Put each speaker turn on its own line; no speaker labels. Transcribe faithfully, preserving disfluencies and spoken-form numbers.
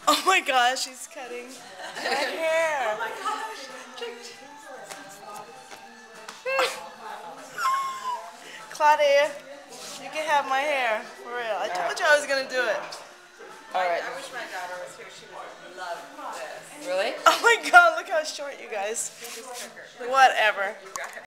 Oh my gosh, she's cutting my hair.
Oh my gosh.
Claudia, you can have my hair, for real. I told you I was going to do it.
Alright. I wish my daughter was here. She would love this.
Really?
Oh my god, look how short you guys. Whatever.